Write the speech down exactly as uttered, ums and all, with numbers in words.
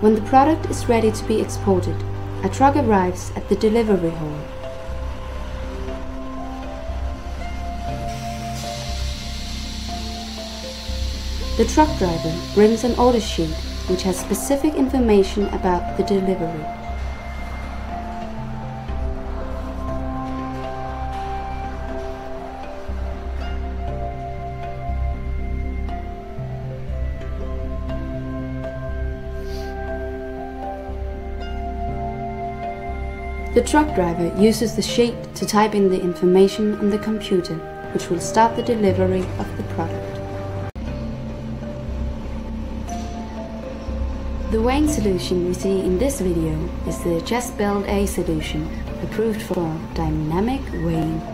When the product is ready to be exported, a truck arrives at the delivery hall. The truck driver brings an order sheet which has specific information about the delivery. The truck driver uses the sheet to type in the information on the computer, which will start the delivery of the product. The weighing solution we see in this video is the chest belt A solution, approved for dynamic weighing.